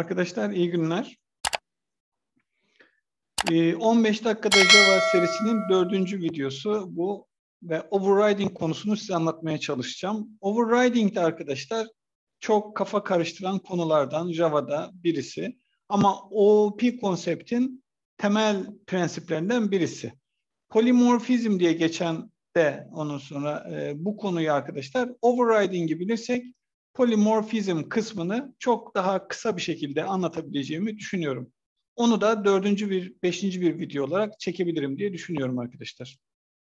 Arkadaşlar iyi günler. 15 dakikada Java serisinin 4. videosu bu ve overriding konusunu size anlatmaya çalışacağım. Overriding de arkadaşlar çok kafa karıştıran konulardan Java'da birisi ama OOP konseptin temel prensiplerinden birisi. Polimorfizm diye geçen de ondan sonra bu konuyu arkadaşlar overriding'i bilirsek polimorfizm kısmını çok daha kısa bir şekilde anlatabileceğimi düşünüyorum. Onu da 5. bir video olarak çekebilirim diye düşünüyorum arkadaşlar.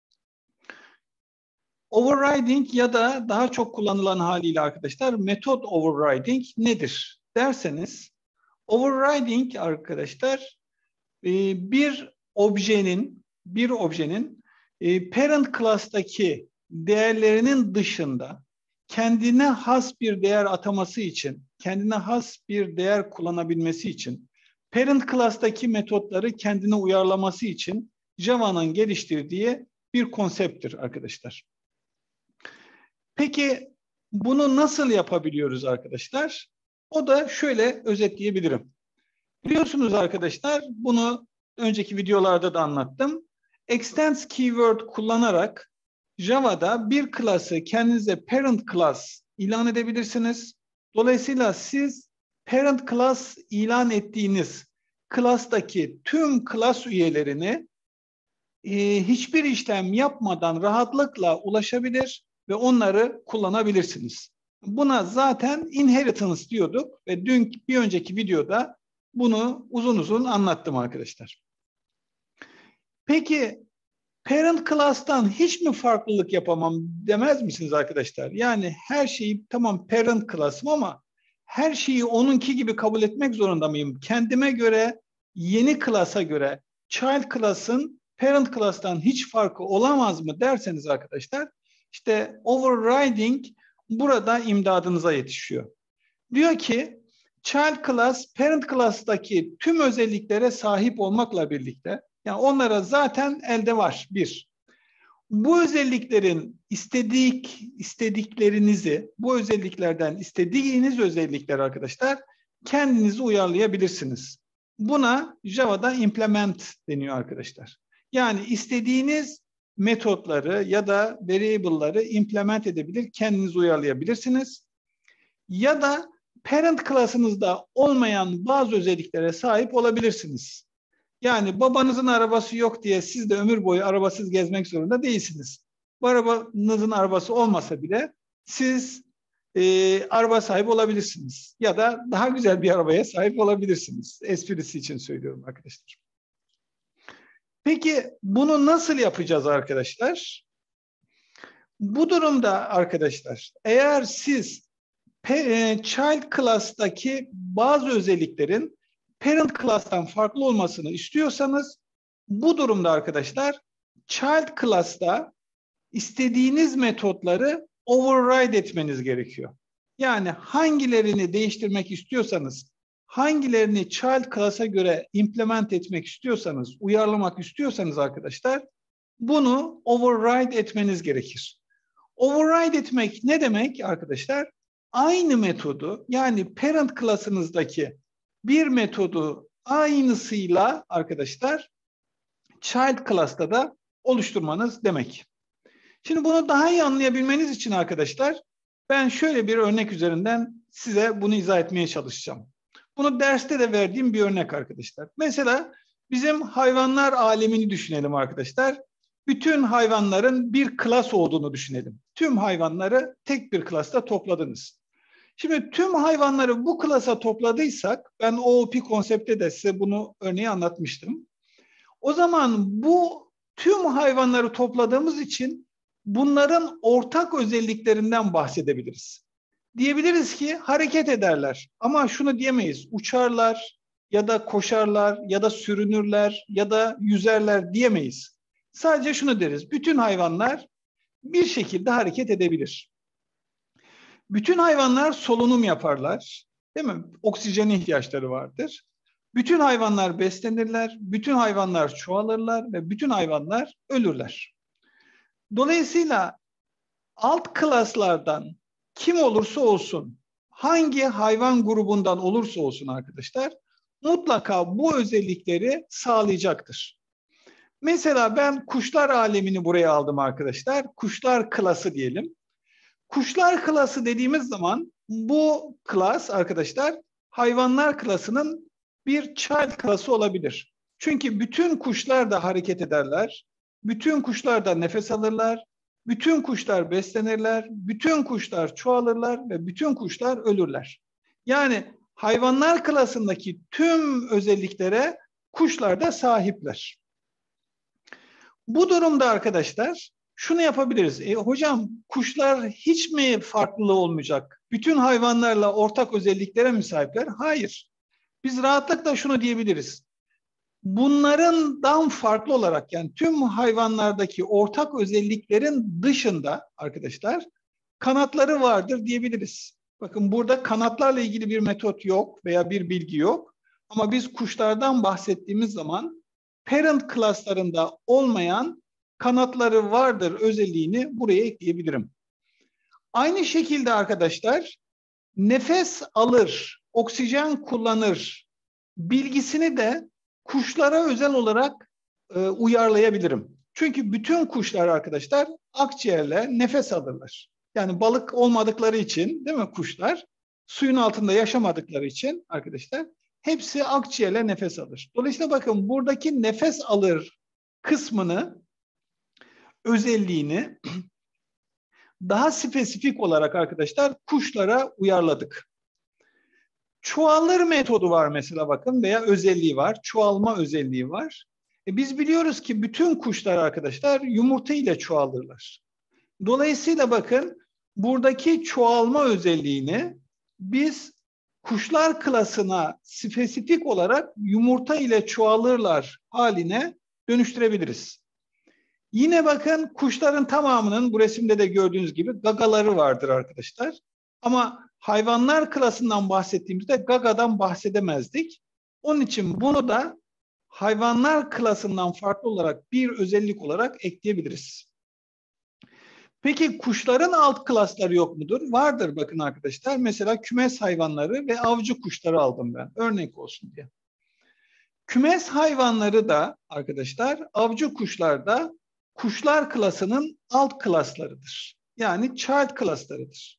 Overriding ya da daha çok kullanılan haliyle arkadaşlar metot overriding nedir derseniz, overriding arkadaşlar bir objenin parent class'taki değerlerinin dışında kendine has bir değer ataması için, kendine has bir değer kullanabilmesi için, parent class'taki metotları kendine uyarlaması için Java'nın geliştirdiği bir konsepttir arkadaşlar. Peki bunu nasıl yapabiliyoruz arkadaşlar? O da şöyle özetleyebilirim. Biliyorsunuz arkadaşlar, bunu önceki videolarda da anlattım. Extends keyword kullanarak Java'da bir class'ı kendinize parent class ilan edebilirsiniz. Dolayısıyla siz parent class ilan ettiğiniz class'taki tüm class üyelerini hiçbir işlem yapmadan rahatlıkla ulaşabilir ve onları kullanabilirsiniz. Buna zaten inheritance diyorduk ve bir önceki videoda bunu uzun uzun anlattım arkadaşlar. Peki parent class'tan hiç mi farklılık yapamam demez misiniz arkadaşlar? Yani her şeyi tamam parent class'ım ama her şeyi onunki gibi kabul etmek zorunda mıyım? Kendime göre, yeni class'a göre child class'ın parent class'tan hiç farkı olamaz mı derseniz arkadaşlar, işte overriding burada imdadınıza yetişiyor. Diyor ki child class parent class'taki tüm özelliklere sahip olmakla birlikte, yani onlara zaten elde var bir. Bu özelliklerin istediklerinizi, bu özelliklerden istediğiniz özellikler arkadaşlar kendinizi uyarlayabilirsiniz. Buna Java'da implement deniyor arkadaşlar. Yani istediğiniz metotları ya da variable'ları implement edebilir, kendiniz uyarlayabilirsiniz. Ya da parent class'ınızda olmayan bazı özelliklere sahip olabilirsiniz. Yani babanızın arabası yok diye siz de ömür boyu arabasız gezmek zorunda değilsiniz. Bu arabanızın arabası olmasa bile siz araba sahibi olabilirsiniz. Ya da daha güzel bir arabaya sahip olabilirsiniz. Esprisi için söylüyorum arkadaşlar. Peki bunu nasıl yapacağız arkadaşlar? Bu durumda arkadaşlar, eğer siz child class'taki bazı özelliklerin parent class'tan farklı olmasını istiyorsanız, bu durumda arkadaşlar child class'ta istediğiniz metotları override etmeniz gerekiyor. Yani hangilerini değiştirmek istiyorsanız, hangilerini child class'a göre implement etmek istiyorsanız, uyarlamak istiyorsanız arkadaşlar, bunu override etmeniz gerekir. Override etmek ne demek arkadaşlar? Aynı metodu, yani parent class'ınızdaki bir metodu aynısıyla arkadaşlar child class'ta da oluşturmanız demek. Şimdi bunu daha iyi anlayabilmeniz için arkadaşlar, ben şöyle bir örnek üzerinden size bunu izah etmeye çalışacağım. Bunu derste de verdiğim bir örnek arkadaşlar. Mesela bizim hayvanlar alemini düşünelim arkadaşlar. Bütün hayvanların bir klas olduğunu düşünelim. Tüm hayvanları tek bir klasta topladınız. Şimdi tüm hayvanları bu klasa topladıysak, ben OOP konseptte de size bunu örneği anlatmıştım. O zaman bu tüm hayvanları topladığımız için bunların ortak özelliklerinden bahsedebiliriz. Diyebiliriz ki hareket ederler ama şunu diyemeyiz. Uçarlar ya da koşarlar ya da sürünürler ya da yüzerler diyemeyiz. Sadece şunu deriz. Bütün hayvanlar bir şekilde hareket edebilir. Bütün hayvanlar solunum yaparlar. Değil mi? Oksijene ihtiyaçları vardır. Bütün hayvanlar beslenirler, bütün hayvanlar çoğalırlar ve bütün hayvanlar ölürler. Dolayısıyla alt klaslardan kim olursa olsun hangi hayvan grubundan olursa olsun arkadaşlar mutlaka bu özellikleri sağlayacaktır. Mesela ben kuşlar alemini buraya aldım arkadaşlar. Kuşlar klası diyelim. Kuşlar klası dediğimiz zaman bu klas arkadaşlar hayvanlar klasının bir child klası olabilir. Çünkü bütün kuşlar da hareket ederler. Bütün kuşlar da nefes alırlar. Bütün kuşlar beslenirler. Bütün kuşlar çoğalırlar ve bütün kuşlar ölürler. Yani hayvanlar klasındaki tüm özelliklere kuşlar da sahipler. Bu durumda arkadaşlar şunu yapabiliriz. Hocam kuşlar hiç mi farklılığı olmayacak? Bütün hayvanlarla ortak özelliklere mi sahipler? Hayır. Biz rahatlıkla şunu diyebiliriz. Bunlardan farklı olarak yani tüm hayvanlardaki ortak özelliklerin dışında arkadaşlar kanatları vardır diyebiliriz. Bakın burada kanatlarla ilgili bir metot yok veya bir bilgi yok. Ama biz kuşlardan bahsettiğimiz zaman parent class'larında olmayan kanatları vardır özelliğini buraya ekleyebilirim. Aynı şekilde arkadaşlar nefes alır, oksijen kullanır bilgisini de kuşlara özel olarak uyarlayabilirim. Çünkü bütün kuşlar arkadaşlar akciğerle nefes alırlar. Yani balık olmadıkları için değil mi kuşlar? Suyun altında yaşamadıkları için arkadaşlar hepsi akciğerle nefes alır. Dolayısıyla bakın buradaki nefes alır kısmını, özelliğini daha spesifik olarak arkadaşlar kuşlara uyarladık. Çoğalır metodu var mesela bakın veya özelliği var. Çoğalma özelliği var. Biz biliyoruz ki bütün kuşlar arkadaşlar yumurta ile çoğalırlar. Dolayısıyla bakın buradaki çoğalma özelliğini biz kuşlar klasına spesifik olarak yumurta ile çoğalırlar haline dönüştürebiliriz. Yine bakın kuşların tamamının bu resimde de gördüğünüz gibi gagaları vardır arkadaşlar. Ama hayvanlar klasından bahsettiğimizde gagadan bahsedemezdik. Onun için bunu da hayvanlar klasından farklı olarak bir özellik olarak ekleyebiliriz. Peki kuşların alt klasları yok mudur? Vardır bakın arkadaşlar. Mesela kümes hayvanları ve avcı kuşları aldım ben. Örnek olsun diye. Kümes hayvanları da arkadaşlar avcı kuşlar da kuşlar klasının alt klaslarıdır. Yani child klaslarıdır.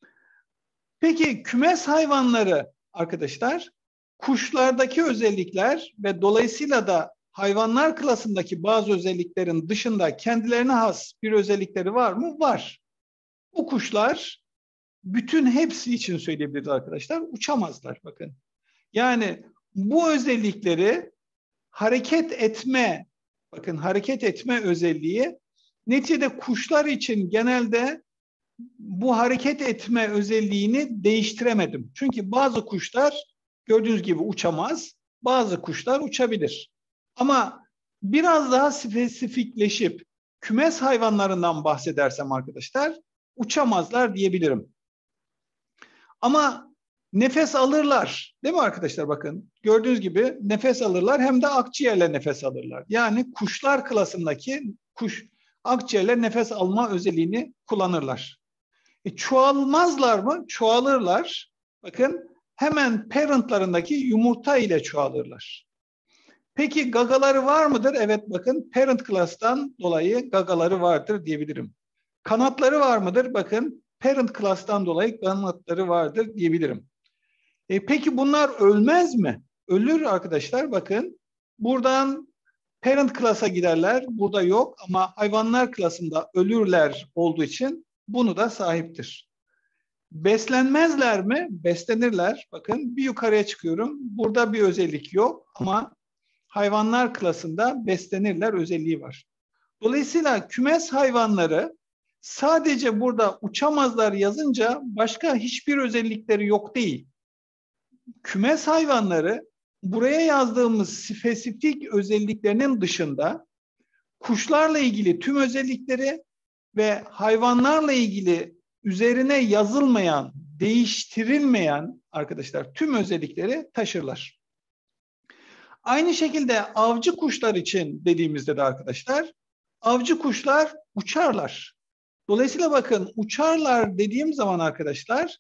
Peki kümes hayvanları arkadaşlar kuşlardaki özellikler ve dolayısıyla da hayvanlar klasındaki bazı özelliklerin dışında kendilerine has bir özellikleri var mı? Var. Bu kuşlar bütün hepsi için söyleyebiliriz arkadaşlar uçamazlar bakın. Yani bu özellikleri hareket etme, bakın hareket etme özelliği neticede kuşlar için genelde bu hareket etme özelliğini değiştiremedim. Çünkü bazı kuşlar gördüğünüz gibi uçamaz, bazı kuşlar uçabilir. Ama biraz daha spesifikleşip kümes hayvanlarından bahsedersem arkadaşlar uçamazlar diyebilirim. Ama nefes alırlar. Değil mi arkadaşlar bakın. Gördüğünüz gibi nefes alırlar hem de akciğerle nefes alırlar. Yani kuşlar klasındaki kuş akciğerle nefes alma özelliğini kullanırlar. Çoğalmazlar mı? Çoğalırlar. Bakın hemen parentlarındaki yumurta ile çoğalırlar. Peki gagaları var mıdır? Evet bakın parent class'tan dolayı gagaları vardır diyebilirim. Kanatları var mıdır? Bakın parent class'tan dolayı kanatları vardır diyebilirim. Peki bunlar ölmez mi? Ölür arkadaşlar bakın. Buradan parent class'a giderler. Burada yok ama hayvanlar klasında ölürler olduğu için bunu da sahiptir. Beslenmezler mi? Beslenirler. Bakın bir yukarıya çıkıyorum. Burada bir özellik yok ama hayvanlar klasında beslenirler özelliği var. Dolayısıyla kümes hayvanları sadece burada uçamazlar yazınca başka hiçbir özellikleri yok değil. Kümes hayvanları buraya yazdığımız spesifik özelliklerinin dışında kuşlarla ilgili tüm özellikleri ve hayvanlarla ilgili üzerine yazılmayan, değiştirilmeyen arkadaşlar tüm özellikleri taşırlar. Aynı şekilde avcı kuşlar için dediğimizde de arkadaşlar avcı kuşlar uçarlar. Dolayısıyla bakın uçarlar dediğim zaman arkadaşlar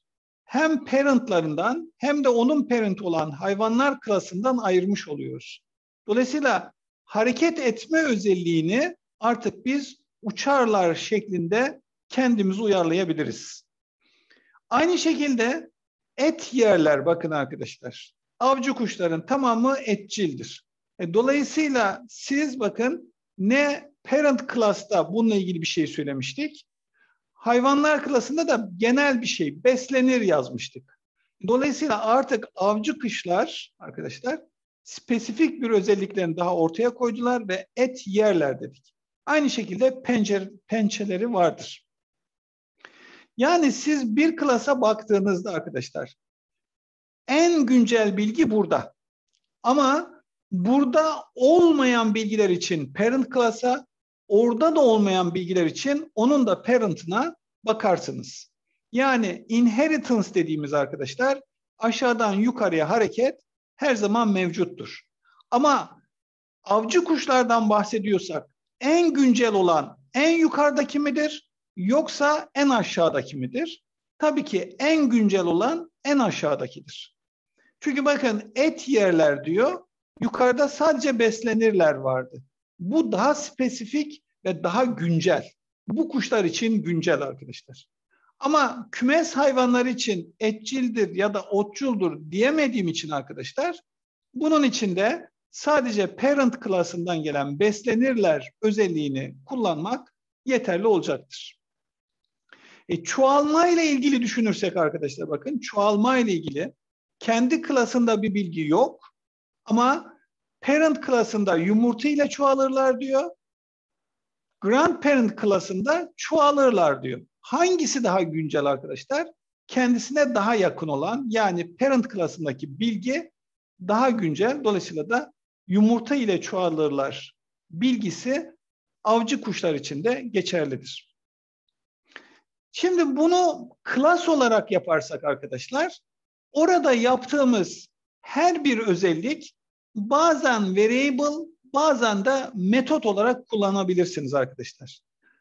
hem parentlarından hem de onun parent olan hayvanlar klasından ayırmış oluyoruz. Dolayısıyla hareket etme özelliğini artık biz uçarlar şeklinde kendimizi uyarlayabiliriz. Aynı şekilde et yerler, bakın arkadaşlar. Avcı kuşların tamamı etçildir. Dolayısıyla siz bakın ne parent class'ta bununla ilgili bir şey söylemiştik. Hayvanlar klasında da genel bir şey, beslenir yazmıştık. Dolayısıyla artık avcı kuşlar arkadaşlar spesifik bir özelliklerini daha ortaya koydular ve et yerler dedik. Aynı şekilde pençeleri vardır. Yani siz bir klasa baktığınızda arkadaşlar en güncel bilgi burada. Ama burada olmayan bilgiler için parent class'a, orada da olmayan bilgiler için onun da parent'ına bakarsınız. Yani inheritance dediğimiz arkadaşlar aşağıdan yukarıya hareket her zaman mevcuttur. Ama avcı kuşlardan bahsediyorsak en güncel olan en yukarıdaki midir yoksa en aşağıdaki midir? Tabii ki en güncel olan en aşağıdakidir. Çünkü bakın et yerler diyor, yukarıda sadece beslenirler vardı. Bu daha spesifik ve daha güncel. Bu kuşlar için güncel arkadaşlar. Ama kümes hayvanları için etçildir ya da otçuldur diyemediğim için arkadaşlar, bunun içinde sadece parent klasından gelen beslenirler özelliğini kullanmak yeterli olacaktır. Çoğalma ile ilgili düşünürsek arkadaşlar, bakın çoğalma ile ilgili kendi klasında bir bilgi yok ama parent klasında yumurta ile çoğalırlar diyor. Grandparent klasında çoğalırlar diyor. Hangisi daha güncel arkadaşlar? Kendisine daha yakın olan, yani parent klasındaki bilgi daha güncel. Dolayısıyla da yumurta ile çoğalırlar bilgisi avcı kuşlar için de geçerlidir. Şimdi bunu klas olarak yaparsak arkadaşlar, orada yaptığımız her bir özellik bazen variable, bazen de metot olarak kullanabilirsiniz arkadaşlar.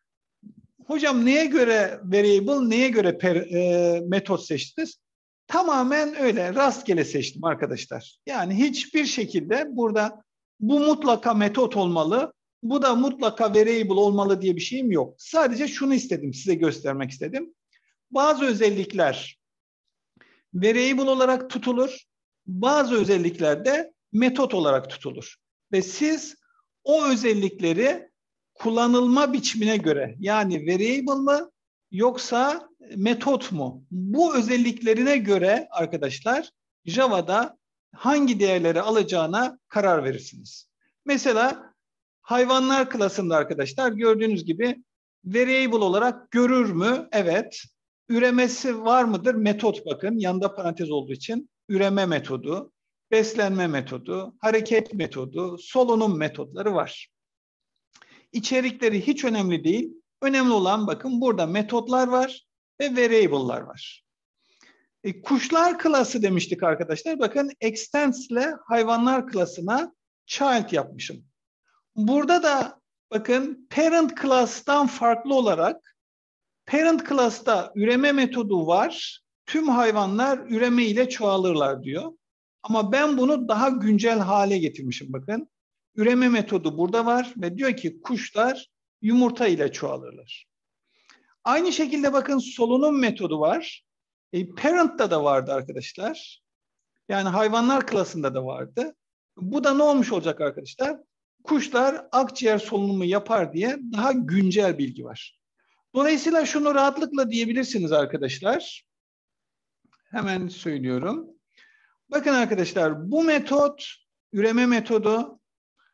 Hocam neye göre variable, neye göre metot seçtiniz? Tamamen öyle rastgele seçtim arkadaşlar. Yani hiçbir şekilde burada bu mutlaka metot olmalı, bu da mutlaka variable olmalı diye bir şeyim yok. Sadece şunu istedim, size göstermek istedim. Bazı özellikler variable olarak tutulur, bazı özellikler de metot olarak tutulur. Ve siz o özellikleri kullanılma biçimine göre, yani variable mı yoksa metot mu? Bu özelliklerine göre arkadaşlar Java'da hangi değerleri alacağına karar verirsiniz. Mesela hayvanlar klasında arkadaşlar gördüğünüz gibi variable olarak görür mü? Evet. Üremesi var mıdır? Metot, bakın yanında parantez olduğu için üreme metodu, beslenme metodu, hareket metodu, solunum metotları var. İçerikleri hiç önemli değil. Önemli olan bakın burada metotlar var ve variable'lar var. Kuşlar klası demiştik arkadaşlar. Bakın extends ile hayvanlar klasına child yapmışım. Burada da bakın parent class'tan farklı olarak parent class'ta üreme metodu var. Tüm hayvanlar üreme ile çoğalırlar diyor. Ama ben bunu daha güncel hale getirmişim bakın. Üreme metodu burada var ve diyor ki kuşlar yumurta ile çoğalırlar. Aynı şekilde bakın solunum metodu var. Parent'ta da vardı arkadaşlar. Yani hayvanlar klasında da vardı. Bu da ne olmuş olacak arkadaşlar? Kuşlar akciğer solunumu yapar diye daha güncel bilgi var. Dolayısıyla şunu rahatlıkla diyebilirsiniz arkadaşlar. Hemen söylüyorum. Bakın arkadaşlar, bu metot, üreme metodu,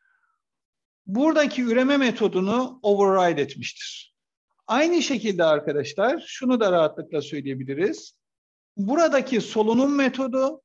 buradaki üreme metodunu override etmiştir. Aynı şekilde arkadaşlar, şunu da rahatlıkla söyleyebiliriz. Buradaki solunum metodu,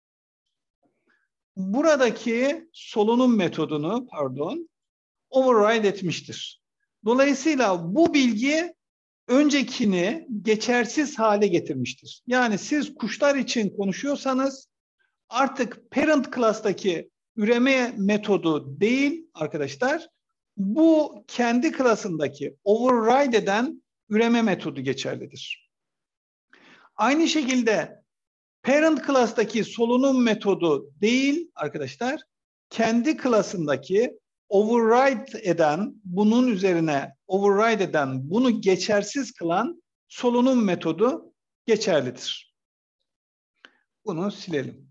buradaki solunum metodunu, override etmiştir. Dolayısıyla bu bilgi öncekini geçersiz hale getirmiştir. Yani siz kuşlar için konuşuyorsanız artık parent class'taki üreme metodu değil arkadaşlar, bu kendi klasındaki override eden üreme metodu geçerlidir. Aynı şekilde parent class'taki solunum metodu değil arkadaşlar, kendi klasındaki override eden, bunun üzerine override eden, bunu geçersiz kılan solunum metodu geçerlidir. Bunu silelim.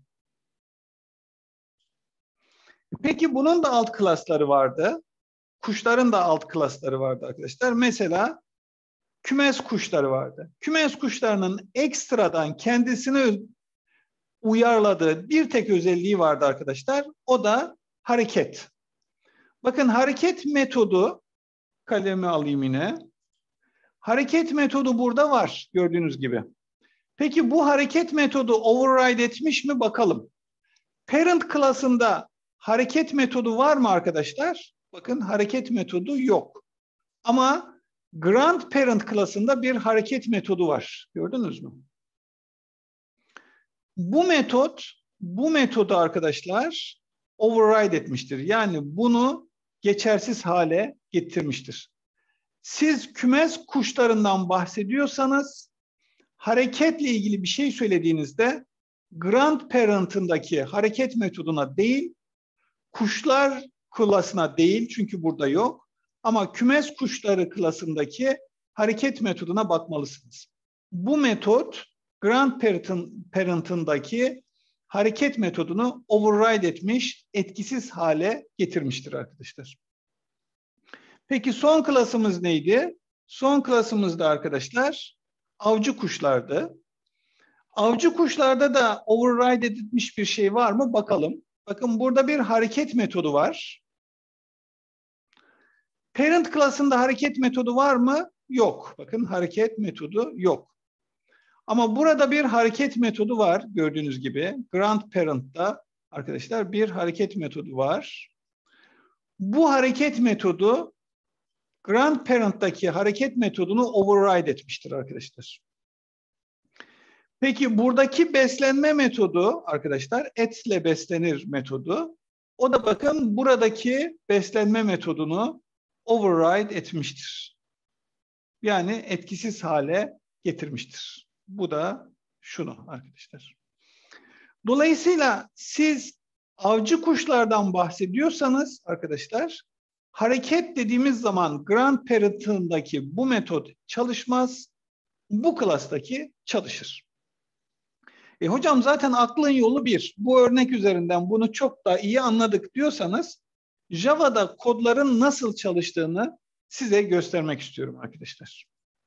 Peki bunun da alt klasları vardı. Kuşların da alt klasları vardı arkadaşlar. Mesela kümes kuşları vardı. Kümes kuşlarının ekstradan kendisini uyarladığı bir tek özelliği vardı arkadaşlar. O da hareket. Bakın hareket metodu, kalemi alayım yine. Hareket metodu burada var gördüğünüz gibi. Peki bu hareket metodu override etmiş mi bakalım. Parent klasında hareket metodu var mı arkadaşlar? Bakın hareket metodu yok. Ama grandparent klasında bir hareket metodu var. Gördünüz mü? Bu metodu arkadaşlar override etmiştir. Yani bunu geçersiz hale getirmiştir. Siz kümes kuşlarından bahsediyorsanız hareketle ilgili bir şey söylediğinizde grandparent'ındaki hareket metoduna değil, kuşlar klasına değil çünkü burada yok. Ama kümes kuşları klasındaki hareket metoduna bakmalısınız. Bu metot grandparent'ındaki hareket metodunu override etmiş, etkisiz hale getirmiştir arkadaşlar. Peki son klasımız neydi? Son klasımız da arkadaşlar avcı kuşlardı. Avcı kuşlarda da override edilmiş bir şey var mı? Bakalım. Bakın burada bir hareket metodu var. Parent klasında hareket metodu var mı? Yok. Bakın hareket metodu yok. Ama burada bir hareket metodu var gördüğünüz gibi. Grandparent'ta arkadaşlar bir hareket metodu var. Bu hareket metodu grandparent'taki hareket metodunu override etmiştir arkadaşlar. Peki buradaki beslenme metodu arkadaşlar etle beslenir metodu. O da bakın buradaki beslenme metodunu override etmiştir. Yani etkisiz hale getirmiştir. Bu da şunu arkadaşlar. Dolayısıyla siz avcı kuşlardan bahsediyorsanız arkadaşlar hareket dediğimiz zaman grandparent'ındaki bu metot çalışmaz. Bu klastaki çalışır. Hocam zaten aklın yolu bir. Bu örnek üzerinden bunu çok daha iyi anladık diyorsanız Java'da kodların nasıl çalıştığını size göstermek istiyorum arkadaşlar.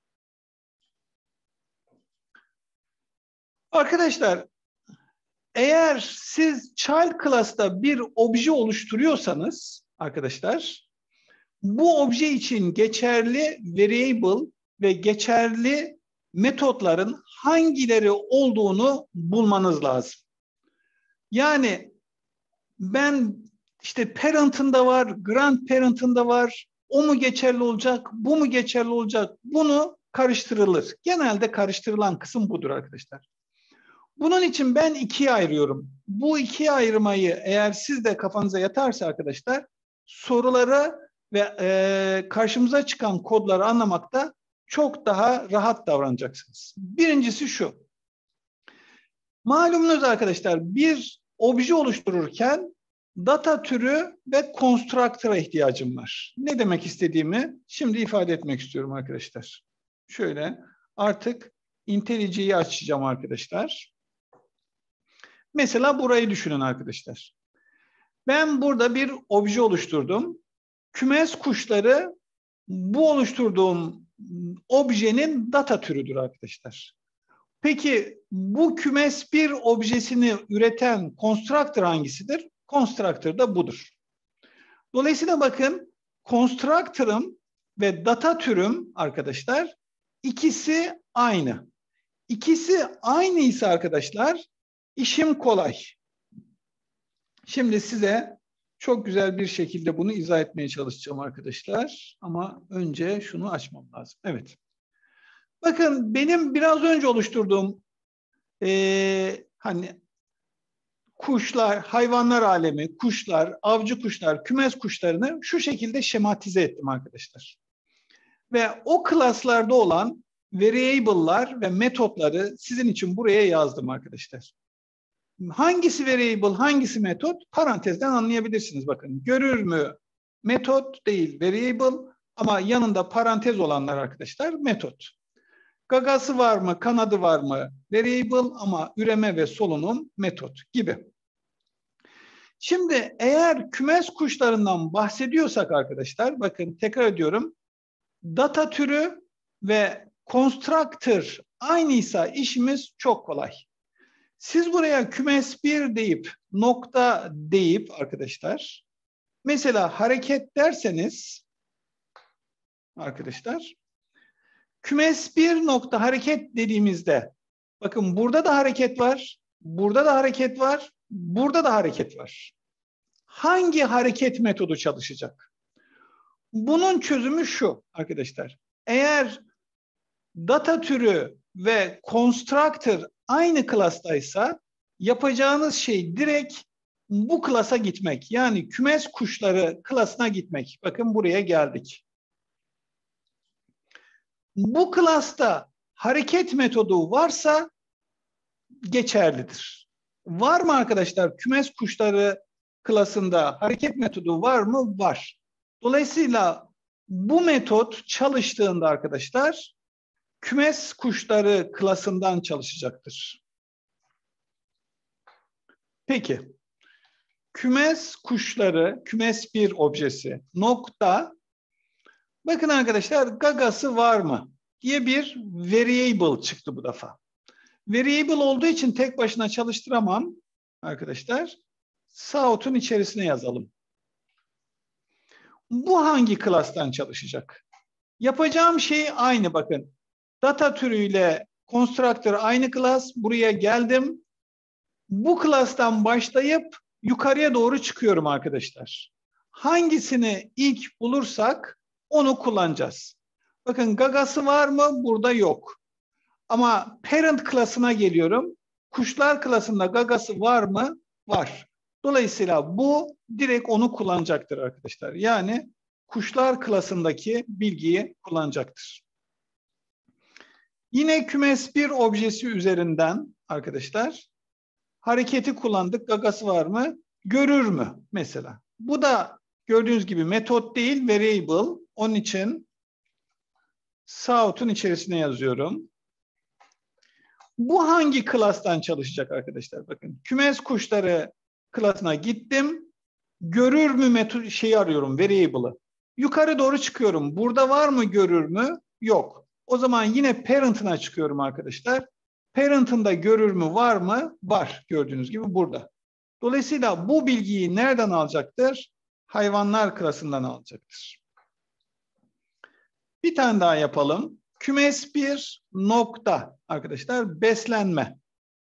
Arkadaşlar eğer siz child class'ta bir obje oluşturuyorsanız arkadaşlar bu obje için geçerli variable ve geçerli metotların hangileri olduğunu bulmanız lazım. Yani ben işte parent'ında var, grandparent'ında var, o mu geçerli olacak, bu mu geçerli olacak, bunu karıştırılır. Genelde karıştırılan kısım budur arkadaşlar. Bunun için ben ikiye ayırıyorum. Bu ikiye ayırmayı eğer siz de kafanıza yatarsa arkadaşlar soruları ve karşımıza çıkan kodları anlamakta çok daha rahat davranacaksınız. Birincisi şu. Malumunuz arkadaşlar bir obje oluştururken data türü ve constructor'a ihtiyacım var. Ne demek istediğimi şimdi ifade etmek istiyorum arkadaşlar. Şöyle artık IntelliJ'yi açacağım arkadaşlar. Mesela burayı düşünün arkadaşlar. Ben burada bir obje oluşturdum. Kümes kuşları bu oluşturduğum objenin data türüdür arkadaşlar. Peki bu kümes bir objesini üreten constructor hangisidir? Constructor da budur. Dolayısıyla bakın constructor'ım ve data türüm arkadaşlar ikisi aynı. İkisi aynıysa arkadaşlar işim kolay. Şimdi size çok güzel bir şekilde bunu izah etmeye çalışacağım arkadaşlar. Ama önce şunu açmam lazım. Evet. Bakın benim biraz önce oluşturduğum hani kuşlar, hayvanlar alemi, kuşlar, avcı kuşlar, kümes kuşlarını şu şekilde şematize ettim arkadaşlar. Ve o klaslarda olan variable'lar ve metotları sizin için buraya yazdım arkadaşlar. Hangisi variable, hangisi metot? Parantezden anlayabilirsiniz. Bakın, görür mü? Metot değil, variable, ama yanında parantez olanlar arkadaşlar metot. Gagası var mı, kanadı var mı? Variable, ama üreme ve solunum metot gibi. Şimdi eğer kümes kuşlarından bahsediyorsak arkadaşlar, bakın tekrar ediyorum. Data türü ve constructor aynıysa işimiz çok kolay. Siz buraya kümes 1 deyip, nokta deyip arkadaşlar, mesela hareket derseniz arkadaşlar, kümes 1 nokta hareket dediğimizde, bakın burada da hareket var, burada da hareket var, burada da hareket var. Hangi hareket metodu çalışacak? Bunun çözümü şu arkadaşlar. Eğer data türü ve constructor aynı klastaysa yapacağınız şey direkt bu klasa gitmek. Yani kümes kuşları klasına gitmek. Bakın buraya geldik. Bu klasta hareket metodu varsa geçerlidir. Var mı arkadaşlar? Kümes kuşları klasında hareket metodu var mı? Var. Dolayısıyla bu metot çalıştığında arkadaşlar kümes kuşları klasından çalışacaktır. Peki. Kümes kuşları, kümes bir objesi nokta, bakın arkadaşlar, gagası var mı diye bir variable çıktı bu defa. Variable olduğu için tek başına çalıştıramam arkadaşlar. South'un içerisine yazalım. Bu hangi klastan çalışacak? Yapacağım şey aynı, bakın. Data türüyle constructor aynı klas. Buraya geldim. Bu klastan başlayıp yukarıya doğru çıkıyorum arkadaşlar. Hangisini ilk bulursak onu kullanacağız. Bakın, gagası var mı? Burada yok. Ama parent klasına geliyorum. Kuşlar klasında gagası var mı? Var. Dolayısıyla bu direkt onu kullanacaktır arkadaşlar. Yani kuşlar klasındaki bilgiyi kullanacaktır. Yine kümes bir objesi üzerinden arkadaşlar hareketi kullandık. Gagası var mı? Görür mü mesela? Bu da gördüğünüz gibi metot değil, variable. Onun için South'un içerisine yazıyorum. Bu hangi klastan çalışacak arkadaşlar? Bakın, kümes kuşları klasına gittim. Görür mü metot şeyi arıyorum, variable'ı. Yukarı doğru çıkıyorum. Burada var mı görür mü? Yok. O zaman yine parent'ına çıkıyorum arkadaşlar. Parent'ında görür mü var mı? Var. Gördüğünüz gibi burada. Dolayısıyla bu bilgiyi nereden alacaktır? Hayvanlar klasından alacaktır. Bir tane daha yapalım. Kümes bir nokta arkadaşlar, beslenme.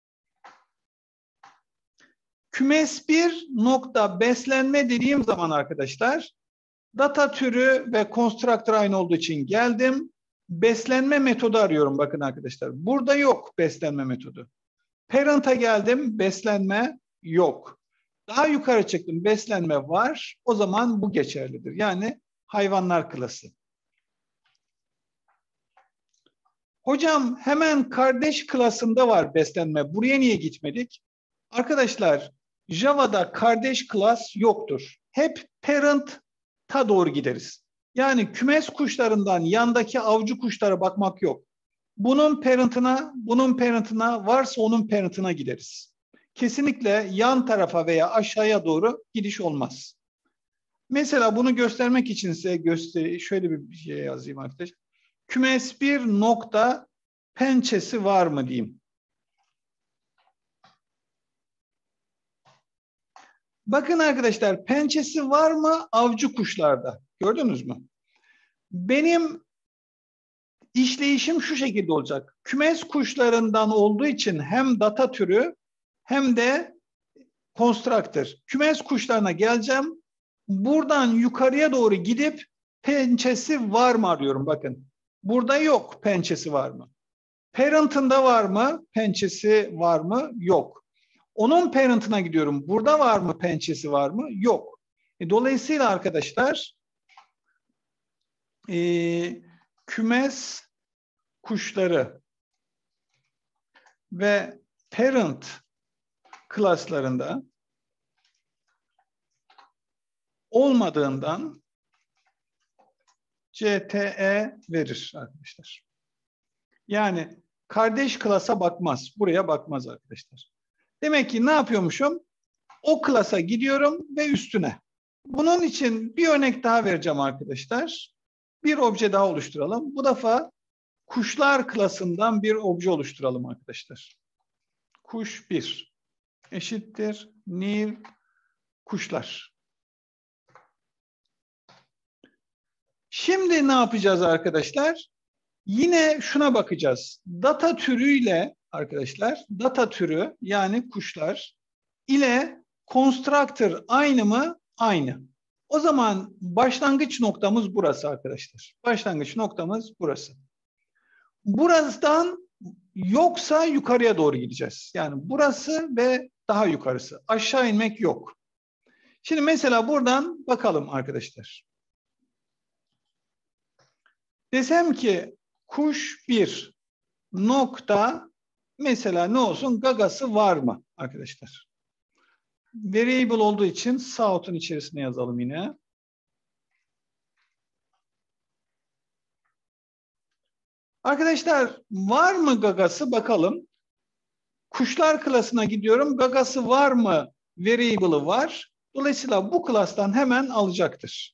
Kümes bir nokta beslenme dediğim zaman arkadaşlar, data türü ve constructor aynı olduğu için geldim. Beslenme metodu arıyorum, bakın arkadaşlar. Burada yok beslenme metodu. Parent'a geldim, beslenme yok. Daha yukarı çıktım, beslenme var. O zaman bu geçerlidir. Yani hayvanlar klası. Hocam hemen kardeş klasında var beslenme. Buraya niye gitmedik? Arkadaşlar, Java'da kardeş klas yoktur. Hep parent'a doğru gideriz. Yani kümes kuşlarından yandaki avcı kuşlara bakmak yok. Bunun parent'ına, varsa onun parent'ına gideriz. Kesinlikle yan tarafa veya aşağıya doğru gidiş olmaz. Mesela bunu göstermek için size şöyle bir şey yazayım arkadaşlar. Kümes bir nokta pençesi var mı diyeyim. Bakın arkadaşlar, pençesi var mı avcı kuşlarda? Gördünüz mü? Benim işleyişim şu şekilde olacak. Kümes kuşlarından olduğu için hem data türü hem de constructor. Kümes kuşlarına geleceğim. Buradan yukarıya doğru gidip pençesi var mı arıyorum, bakın. Burada yok, pençesi var mı? Parent'ında var mı? Pençesi var mı? Yok. Onun parent'ına gidiyorum. Burada var mı? Pençesi var mı? Yok. Dolayısıyla arkadaşlar kümes kuşları ve parent klaslarında olmadığından CTE verir arkadaşlar. Yani kardeş klasa bakmaz. Buraya bakmaz arkadaşlar. Demek ki ne yapıyormuşum? O klasa gidiyorum ve üstüne. Bunun için bir örnek daha vereceğim arkadaşlar. Bir obje daha oluşturalım. Bu defa kuşlar klasından bir obje oluşturalım arkadaşlar. Kuş 1 eşittir new kuşlar. Şimdi ne yapacağız arkadaşlar? Yine şuna bakacağız. Data türüyle arkadaşlar, data türü yani kuşlar ile constructor aynı mı? Aynı. O zaman başlangıç noktamız burası arkadaşlar. Başlangıç noktamız burası. Buradan yoksa yukarıya doğru gideceğiz. Yani burası ve daha yukarısı. Aşağı inmek yok. Şimdi mesela buradan bakalım arkadaşlar. Desem ki kuş 1 nokta mesela ne olsun? Gagası var mı arkadaşlar? Variable olduğu için south'un içerisine yazalım yine. Arkadaşlar var mı gagası bakalım. Kuşlar klasına gidiyorum. Gagası var mı? Variable'ı var. Dolayısıyla bu klastan hemen alacaktır.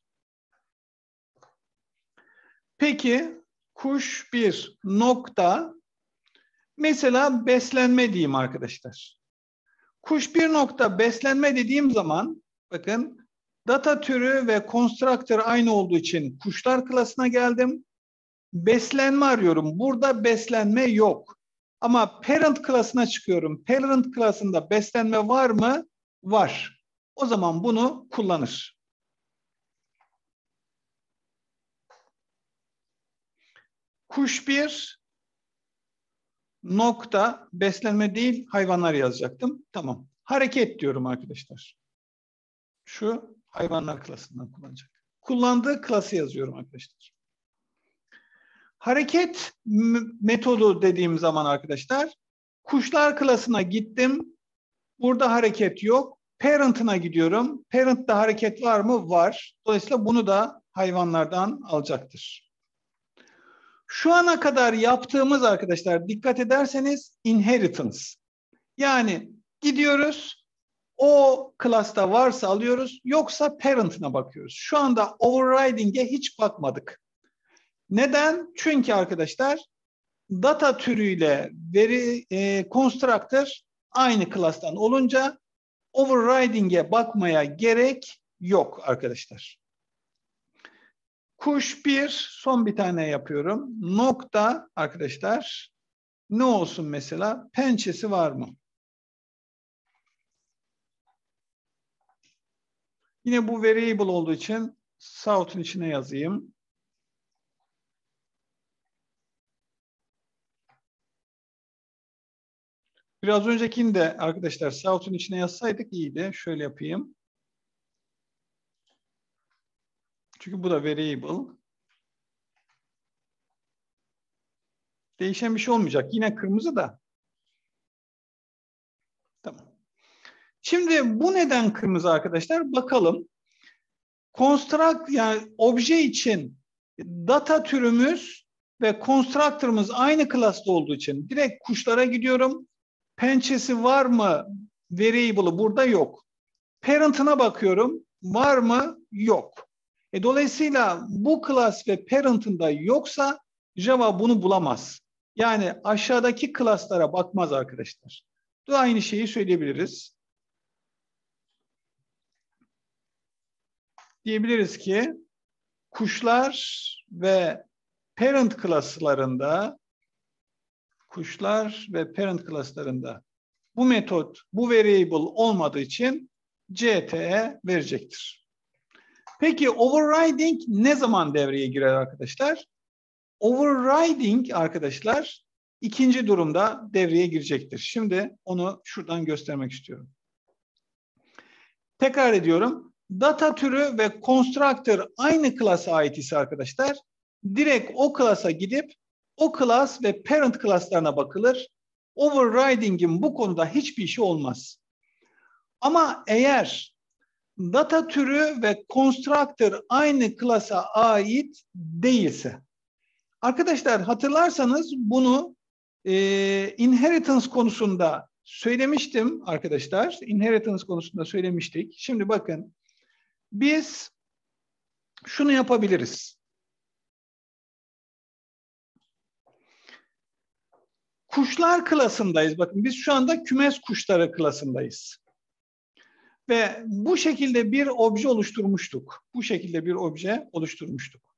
Peki kuş 1 nokta mesela beslenme diyeyim arkadaşlar. Kuş 1 nokta beslenme dediğim zaman bakın data türü ve constructor aynı olduğu için kuşlar klasına geldim. Beslenme arıyorum. Burada beslenme yok. Ama parent klasına çıkıyorum. Parent klasında beslenme var mı? Var. O zaman bunu kullanır. Kuş 1 nokta beslenme değil hayvanlar yazacaktım. Tamam. Hareket diyorum arkadaşlar. Şu hayvanlar klasından kullanacak. Kullandığı klası yazıyorum arkadaşlar. Hareket metodu dediğim zaman arkadaşlar kuşlar klasına gittim. Burada hareket yok. Parent'ına gidiyorum. Parent'ta hareket var mı? Var. Dolayısıyla bunu da hayvanlardan alacaktır. Şu ana kadar yaptığımız arkadaşlar dikkat ederseniz inheritance. Yani gidiyoruz o klasta varsa alıyoruz yoksa parent'ına bakıyoruz. Şu anda overriding'e hiç bakmadık. Neden? Çünkü arkadaşlar data türüyle veri constructor aynı klastan olunca overriding'e bakmaya gerek yok arkadaşlar. Kuş 1 son bir tane yapıyorum. Nokta arkadaşlar ne olsun mesela? Pençesi var mı? Yine bu variable olduğu için south'un içine yazayım. Biraz öncekini de arkadaşlar south'un içine yazsaydık iyiydi. Şöyle yapayım. Çünkü bu da variable. Değişen bir şey olmayacak. Yine kırmızı da. Tamam. Şimdi bu neden kırmızı arkadaşlar? Bakalım. Construct yani obje için data türümüz ve constructor'ımız aynı klasta olduğu için direkt kuşlara gidiyorum. Pençesi var mı? Variable'ı burada yok. Parent'ına bakıyorum. Var mı? Yok. Dolayısıyla bu class ve parent'ında yoksa Java bunu bulamaz. Yani aşağıdaki class'lara bakmaz arkadaşlar. Da aynı şeyi söyleyebiliriz. Diyebiliriz ki kuşlar ve parent klaslarında bu metot, bu variable olmadığı için CTE verecektir. Peki overriding ne zaman devreye girer arkadaşlar? Overriding arkadaşlar ikinci durumda devreye girecektir. Şimdi onu şuradan göstermek istiyorum. Tekrar ediyorum. Data türü ve constructor aynı klasa ait ise arkadaşlar direkt o klasa gidip o class ve parent class'larına bakılır. Overriding'in bu konuda hiçbir işi olmaz. Ama eğer data türü ve constructor aynı class'a ait değilse, arkadaşlar hatırlarsanız bunu inheritance konusunda söylemiştim arkadaşlar. Inheritance konusunda söylemiştik. Şimdi bakın, biz şunu yapabiliriz. Kuşlar klasındayız. Bakın biz şu anda kümes kuşları klasındayız. Ve bu şekilde bir obje oluşturmuştuk. Bu şekilde bir obje oluşturmuştuk.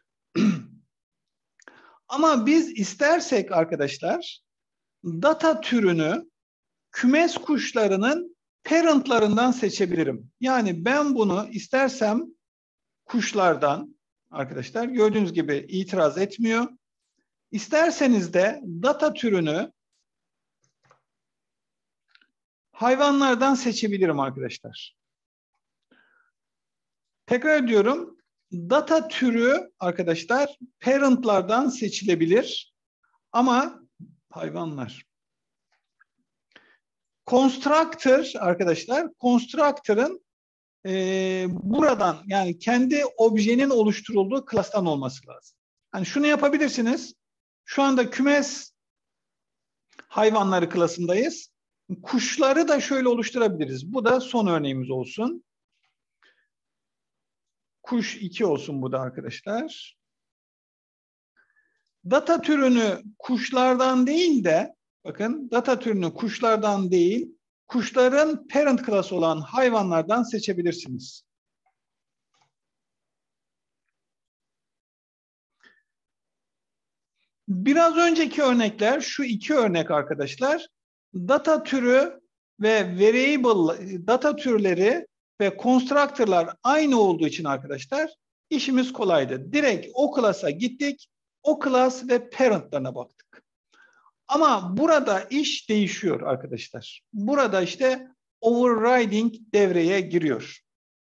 Ama biz istersek arkadaşlar data türünü kümes kuşlarının parentlarından seçebilirim. Yani ben bunu istersem kuşlardan, arkadaşlar gördüğünüz gibi itiraz etmiyor. İsterseniz de data türünü hayvanlardan seçebilirim arkadaşlar. Tekrar ediyorum. Data türü arkadaşlar parentlardan seçilebilir ama hayvanlar. Constructor arkadaşlar, constructor'ın buradan yani kendi objenin oluşturulduğu class'tan olması lazım. Yani şunu yapabilirsiniz. Şu anda kümes hayvanları klasındayız. Kuşları da şöyle oluşturabiliriz. Bu da son örneğimiz olsun. Kuş 2 olsun bu da arkadaşlar. Data türünü kuşlardan değil de, bakın data türünü kuşlardan değil, kuşların parent class olan hayvanlardan seçebilirsiniz. Biraz önceki örnekler, şu iki örnek arkadaşlar, data türü ve variable data türleri ve constructor'lar aynı olduğu için arkadaşlar işimiz kolaydı. Direkt o class'a gittik, o class ve parent'larına baktık. Ama burada iş değişiyor arkadaşlar. Burada işte overriding devreye giriyor.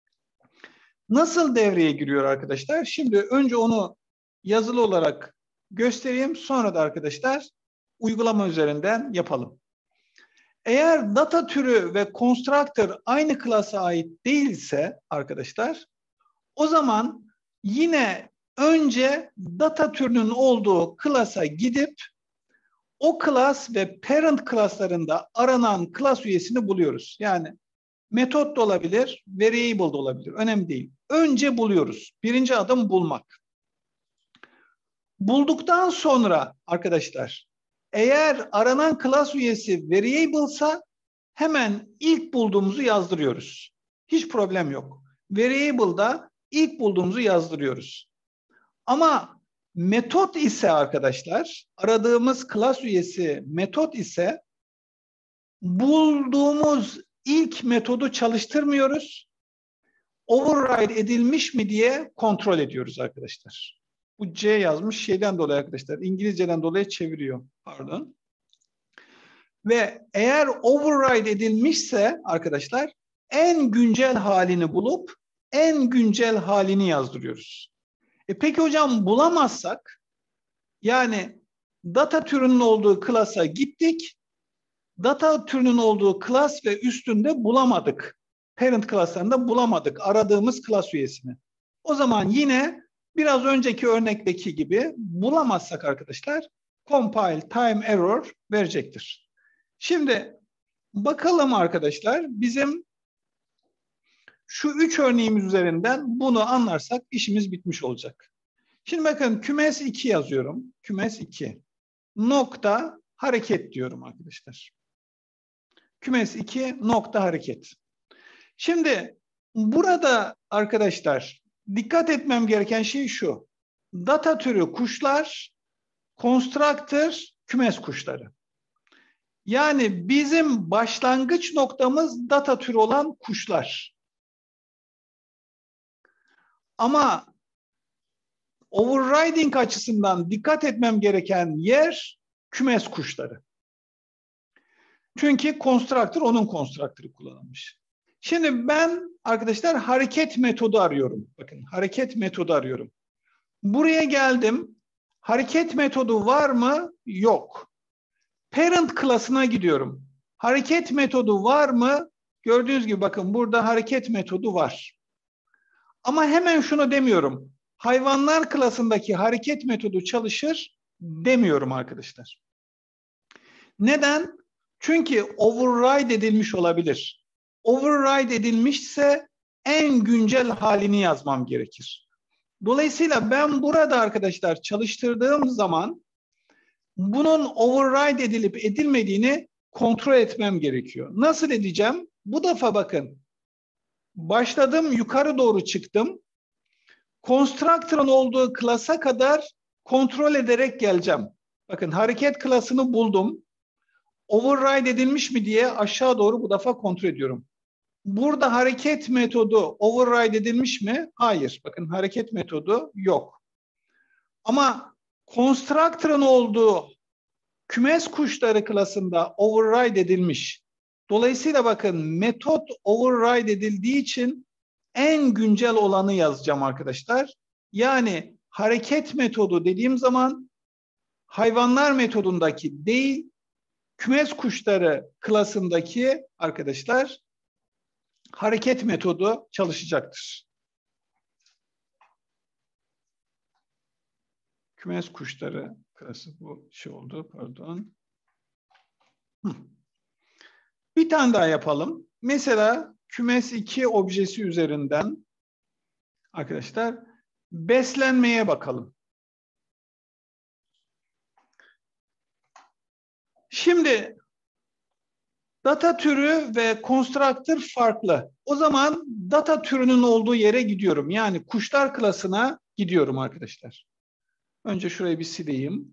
Nasıl devreye giriyor arkadaşlar? Şimdi önce onu yazılı olarak göstereyim. Sonra da arkadaşlar uygulama üzerinden yapalım. Eğer data türü ve constructor aynı class'a ait değilse arkadaşlar, o zaman yine önce data türünün olduğu class'a gidip o class ve parent class'larında aranan class üyesini buluyoruz. Yani metot da olabilir, variable da olabilir. Önemli değil. Önce buluyoruz. Birinci adım bulmak. Bulduktan sonra arkadaşlar, eğer aranan class üyesi variable'sa hemen ilk bulduğumuzu yazdırıyoruz. Hiç problem yok. Variable'da ilk bulduğumuzu yazdırıyoruz. Ama metot ise arkadaşlar, aradığımız class üyesi metot ise bulduğumuz ilk metodu çalıştırmıyoruz. Override edilmiş mi diye kontrol ediyoruz arkadaşlar. Bu C yazmış şeyden dolayı arkadaşlar. İngilizceden dolayı çeviriyor. Pardon. Ve eğer override edilmişse arkadaşlar en güncel halini bulup en güncel halini yazdırıyoruz. Peki hocam bulamazsak, yani data türünün olduğu class'a gittik. Data türünün olduğu class ve üstünde bulamadık. Parent class'larında bulamadık aradığımız class üyesini. O zaman yine biraz önceki örnekteki gibi bulamazsak arkadaşlar compile time error verecektir. Şimdi bakalım arkadaşlar, bizim şu 3 örneğimiz üzerinden bunu anlarsak işimiz bitmiş olacak. Şimdi bakın kümes 2 yazıyorum. Kümes 2 nokta hareket diyorum arkadaşlar. Kümes 2 nokta hareket. Şimdi burada arkadaşlar dikkat etmem gereken şey şu. Data türü kuşlar, constructor kümes kuşları. Yani bizim başlangıç noktamız data türü olan kuşlar. Ama overriding açısından dikkat etmem gereken yer kümes kuşları. Çünkü constructor onun constructor'ı kullanılmış. Şimdi ben arkadaşlar hareket metodu arıyorum. Bakın hareket metodu arıyorum. Buraya geldim. Hareket metodu var mı? Yok. Parent klasına gidiyorum. Hareket metodu var mı? Gördüğünüz gibi bakın burada hareket metodu var. Ama hemen şunu demiyorum. Hayvanlar klasındaki hareket metodu çalışır demiyorum arkadaşlar. Neden? Çünkü override edilmiş olabilir. Override edilmişse en güncel halini yazmam gerekir. Dolayısıyla ben burada arkadaşlar çalıştırdığım zaman bunun override edilip edilmediğini kontrol etmem gerekiyor. Nasıl edeceğim? Bu defa bakın. Başladım, yukarı doğru çıktım. Constructor'ın olduğu klasa kadar kontrol ederek geleceğim. Bakın hareket klasını buldum. Override edilmiş mi diye aşağı doğru bu defa kontrol ediyorum. Burada hareket metodu override edilmiş mi? Hayır. Bakın hareket metodu yok. Ama constructor'ın olduğu kümes kuşları klasında override edilmiş. Dolayısıyla bakın metot override edildiği için en güncel olanı yazacağım arkadaşlar. Yani hareket metodu dediğim zaman hayvanlar metodundaki değil, kümes kuşları klasındaki arkadaşlar hareket metodu çalışacaktır. Kümes kuşları klası bu şey oldu, pardon. Bir tane daha yapalım. Mesela kümes 2 objesi üzerinden arkadaşlar beslenmeye bakalım. Şimdi data türü ve constructor farklı. O zaman data türünün olduğu yere gidiyorum. Yani kuşlar klasına gidiyorum arkadaşlar. Önce şurayı bir sileyim.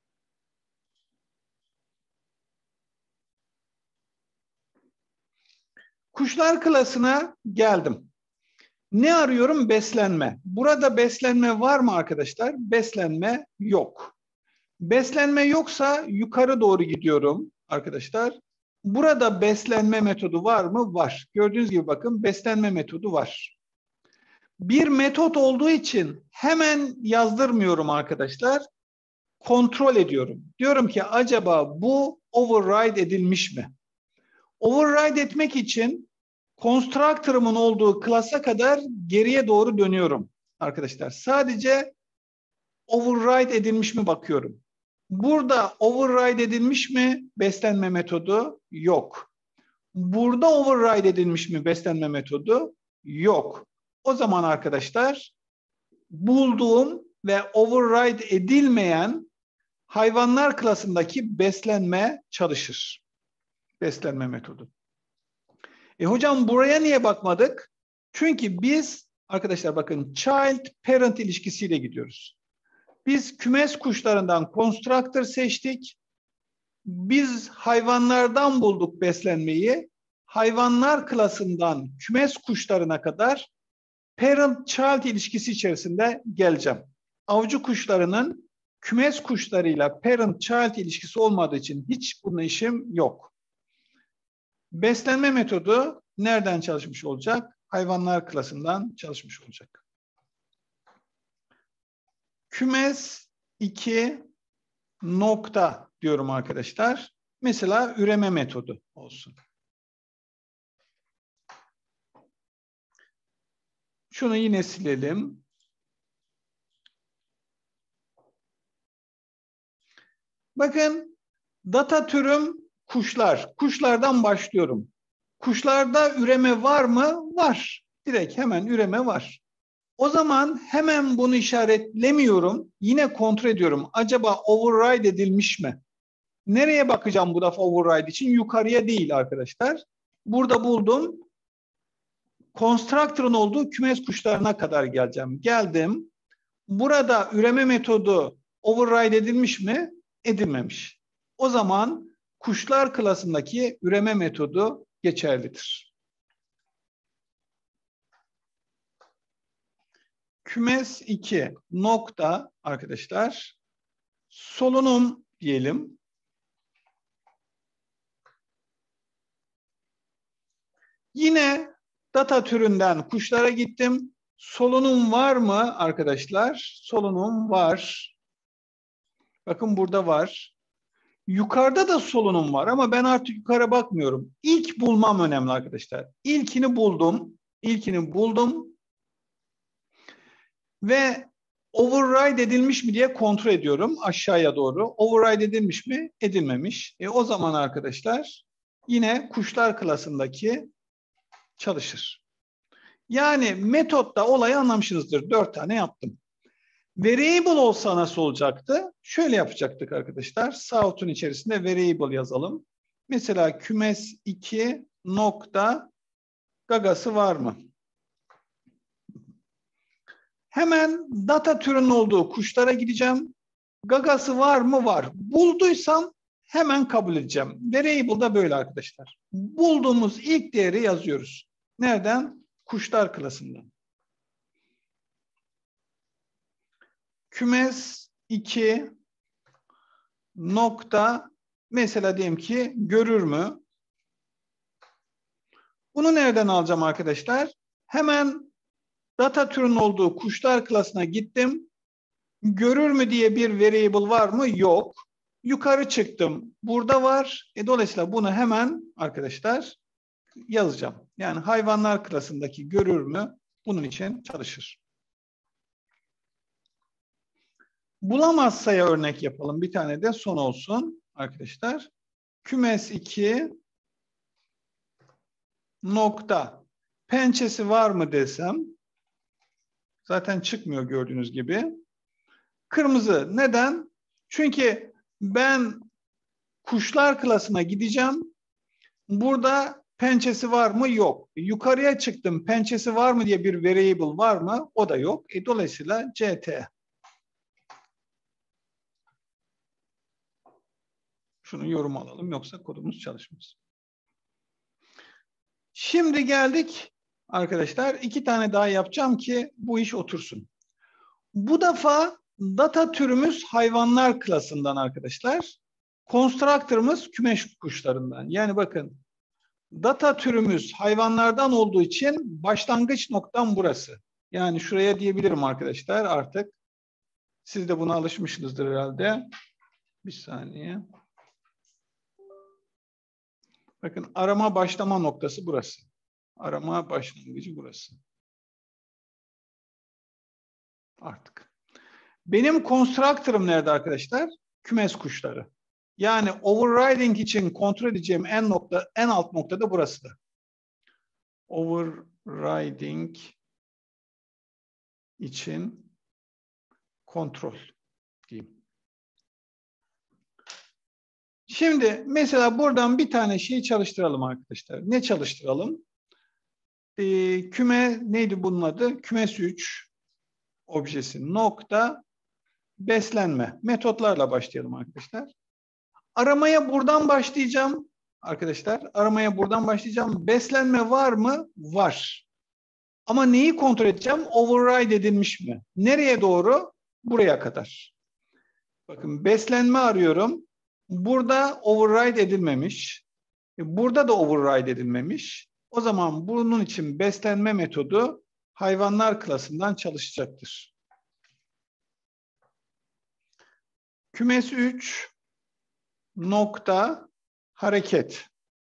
Kuşlar klasına geldim. Ne arıyorum? Beslenme. Burada beslenme var mı arkadaşlar? Beslenme yok. Beslenme yoksa yukarı doğru gidiyorum arkadaşlar. Burada beslenme metodu var mı? Var. Gördüğünüz gibi bakın beslenme metodu var. Bir metot olduğu için hemen yazdırmıyorum arkadaşlar. Kontrol ediyorum. Diyorum ki acaba bu override edilmiş mi? Override etmek için constructor'ımın olduğu klasa kadar geriye doğru dönüyorum arkadaşlar. Sadece override edilmiş mi bakıyorum. Burada override edilmiş mi beslenme metodu? Yok. Burada override edilmiş mi beslenme metodu? Yok. O zaman arkadaşlar bulduğum ve override edilmeyen hayvanlar klasındaki beslenme çalışır. Beslenme metodu. Hocam buraya niye bakmadık? Çünkü biz arkadaşlar bakın child-parent ilişkisiyle gidiyoruz. Biz kümes kuşlarından constructor seçtik. Biz hayvanlardan bulduk beslenmeyi. Hayvanlar klasından kümes kuşlarına kadar parent-child ilişkisi içerisinde geleceğim. Avcı kuşlarının kümes kuşlarıyla parent-child ilişkisi olmadığı için hiç bunun işim yok. Beslenme metodu nereden çalışmış olacak? Hayvanlar klasından çalışmış olacak. Kümes 2 nokta diyorum arkadaşlar. Mesela üreme metodu olsun. Şunu yine silelim. Bakın data türüm kuşlar. Kuşlardan başlıyorum. Kuşlarda üreme var mı? Var. Direkt hemen üreme var. O zaman hemen bunu işaretlemiyorum. Yine kontrol ediyorum. Acaba override edilmiş mi? Nereye bakacağım bu defa override için? Yukarıya değil arkadaşlar. Burada buldum. Constructor'ın olduğu kümes kuşlarına kadar geleceğim. Geldim. Burada üreme metodu override edilmiş mi? Edilmemiş. O zaman kuşlar klasındaki üreme metodu geçerlidir. Kümes 2 nokta arkadaşlar solunum diyelim. Yine data türünden kuşlara gittim. Solunum var mı arkadaşlar? Solunum var. Bakın burada var. Yukarıda da solunum var ama ben artık yukarı bakmıyorum. İlk bulmam önemli arkadaşlar. İlkini buldum. İlkini buldum. Ve override edilmiş mi diye kontrol ediyorum aşağıya doğru. Override edilmiş mi? Edilmemiş. O zaman arkadaşlar yine kuşlar klasındaki çalışır. Yani metotta olayı anlamışsınızdır. 4 tane yaptım. Variable olsa nasıl olacaktı? Şöyle yapacaktık arkadaşlar. South'un içerisinde variable yazalım. Mesela kümes 2 nokta gagası var mı? Hemen data türünün olduğu kuşlara gideceğim. Gagası var mı? Var. Bulduysam hemen kabul edeceğim. Variable da böyle arkadaşlar. Bulduğumuz ilk değeri yazıyoruz. Nereden? Kuşlar klasından. Kümes 2 nokta mesela diyelim ki görür mü? Bunu nereden alacağım arkadaşlar? Hemen data türünün olduğu kuşlar klasına gittim. Görür mü diye bir variable var mı? Yok. Yukarı çıktım. Burada var. Dolayısıyla bunu hemen arkadaşlar yazacağım. Yani hayvanlar klasındaki görür mü bunun için çalışır. Bulamazsa'ya örnek yapalım. Bir tane de son olsun arkadaşlar. Kümes 2 nokta pençesi var mı desem zaten çıkmıyor gördüğünüz gibi. Kırmızı. Neden? Çünkü ben kuşlar klasına gideceğim. Burada pençesi var mı? Yok. Yukarıya çıktım. Pençesi var mı diye bir variable var mı? O da yok. Dolayısıyla CT. Şunu yorum alalım. Yoksa kodumuz çalışmaz. Şimdi geldik arkadaşlar. 2 tane daha yapacağım ki bu iş otursun. Bu defa data türümüz hayvanlar klasından arkadaşlar. Constructor'ımız kümes kuşlarından. Yani bakın data türümüz hayvanlardan olduğu için başlangıç noktam burası. Yani şuraya diyebilirim arkadaşlar artık. Siz de buna alışmışsınızdır herhalde. Bir saniye. Bakın arama başlama noktası burası. Arama başlangıcı burası. Artık. Benim constructor'ım nerede arkadaşlar? Kümes kuşları. Yani overriding için kontrol edeceğim en alt nokta da burası da. Overriding için kontrol diyeyim. Şimdi mesela buradan bir tane şeyi çalıştıralım arkadaşlar. Ne çalıştıralım? Küme neydi bunun adı? Kümes 3 objesi nokta beslenme. Metotlarla başlayalım arkadaşlar. Aramaya buradan başlayacağım arkadaşlar. Aramaya buradan başlayacağım. Beslenme var mı? Var. Ama neyi kontrol edeceğim? Override edilmiş mi? Nereye doğru? Buraya kadar. Bakın beslenme arıyorum. Burada override edilmemiş. Burada da override edilmemiş. O zaman bunun için beslenme metodu hayvanlar klasından çalışacaktır. Kümes 3 nokta hareket.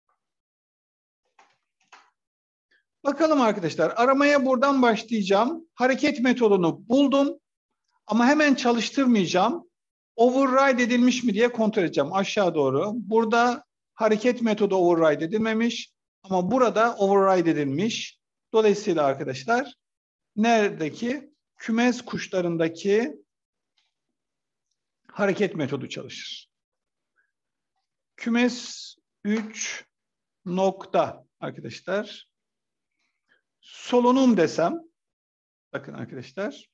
Bakalım arkadaşlar aramaya buradan başlayacağım. Hareket metodunu buldum ama hemen çalıştırmayacağım. Override edilmiş mi diye kontrol edeceğim aşağı doğru. Burada hareket metodu override edilmemiş ama burada override edilmiş. Dolayısıyla arkadaşlar neredeki? Kümes kuşlarındaki hareket metodu çalışır. Kümes 3 nokta arkadaşlar. Solunum desem, bakın arkadaşlar,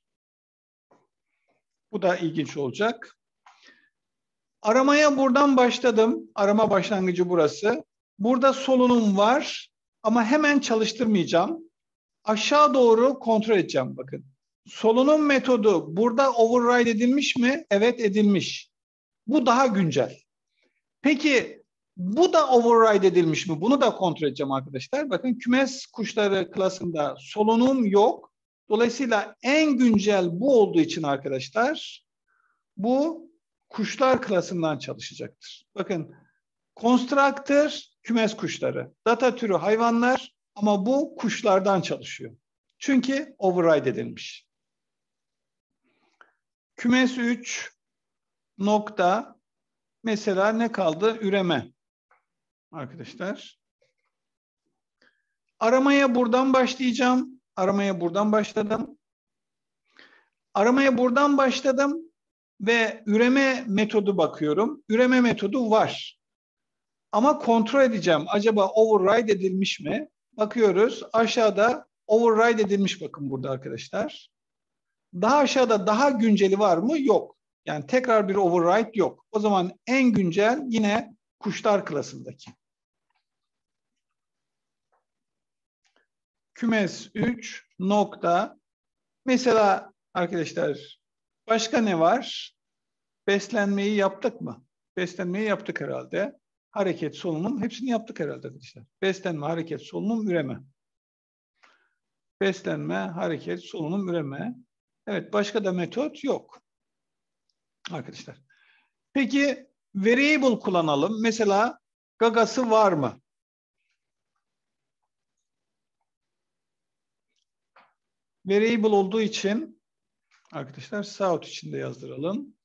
bu da ilginç olacak. Aramaya buradan başladım. Arama başlangıcı burası. Burada solunum var ama hemen çalıştırmayacağım. Aşağı doğru kontrol edeceğim bakın. Solunum metodu burada override edilmiş mi? Evet edilmiş. Bu daha güncel. Peki bu da override edilmiş mi? Bunu da kontrol edeceğim arkadaşlar. Bakın kümes kuşları klasında solunum yok. Dolayısıyla en güncel bu olduğu için arkadaşlar bu kuşlar klasından çalışacaktır. Bakın, constructor kümes kuşları, data türü hayvanlar ama bu kuşlardan çalışıyor. Çünkü override edilmiş. Kümes 3 nokta, mesela ne kaldı? Üreme. Arkadaşlar. Aramaya buradan başlayacağım. Aramaya buradan başladım. Aramaya buradan başladım ve üreme metodu bakıyorum. Üreme metodu var. Ama kontrol edeceğim. Acaba override edilmiş mi? Bakıyoruz. Aşağıda override edilmiş, bakın burada arkadaşlar. Daha aşağıda daha günceli var mı? Yok. Yani tekrar bir override yok. O zaman en güncel yine kuşlar klasındaki. Kümes 3 nokta. Mesela arkadaşlar başka ne var? Beslenmeyi yaptık mı? Beslenmeyi yaptık herhalde. Hareket, solunum, hepsini yaptık herhalde arkadaşlar. Beslenme, hareket, solunum, üreme. Beslenme, hareket, solunum, üreme. Evet, başka da metot yok arkadaşlar. Peki variable kullanalım. Mesela gagası var mı? Variable olduğu için arkadaşlar South içinde yazdıralım.